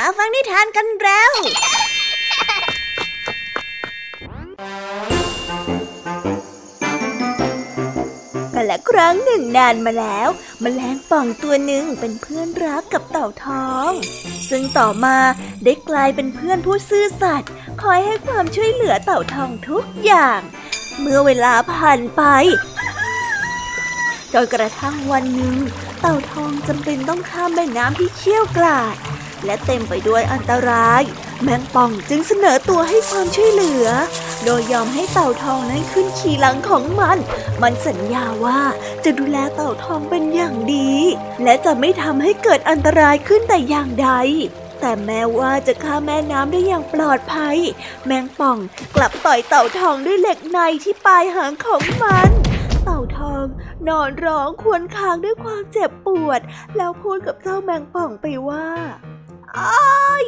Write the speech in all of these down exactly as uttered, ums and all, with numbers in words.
ฟังนิทานกันแล้วกันและครั้งหนึ่งนานมาแล้วแมลงป่องตัวหนึ่งเป็นเพื่อนรักกับเต่าทองซึ่งต่อมาได้กลายเป็นเพื่อนผู้ซื่อสัตย์คอยให้ความช่วยเหลือเต่าทองทุกอย่างเมื่อเวลาผ่านไปจนกระทั่งวันหนึ่งเต่าทองจำเป็นต้องข้ามแม่น้ำที่เชี่ยวกราดและเต็มไปด้วยอันตรายแมงป่องจึงเสนอตัวให้ความช่วยเหลือโดยยอมให้เต่าทองนั้นขึ้นขี่หลังของมันมันสัญญาว่าจะดูแลเต่าทองเป็นอย่างดีและจะไม่ทำให้เกิดอันตรายขึ้นแต่อย่างใดแต่แม้ว่าจะข้ามแม่น้ำได้อย่างปลอดภัยแมงป่องกลับต่อยเต่าทองด้วยเหล็กในที่ปลายหางของมันเต่าทองนอนร้องครวญครางด้วยความเจ็บปวดแล้วพูดกับเจ้าแมงป่องไปว่าอ้าย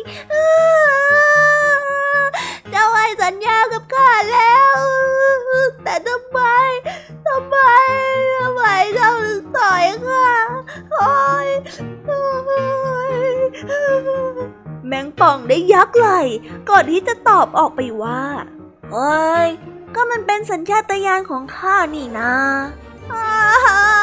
เจ้าให้สัญญากับข้าแล้วแต่ทำไมทำไมทำไมเจ้าถึงต่อยข้าโอ๊ยแมงป่องได้ยักไหล่ก่อนที่จะตอบออกไปว่าเฮ้ยก็มันเป็นสัญชาตญาณของข้านี่นะ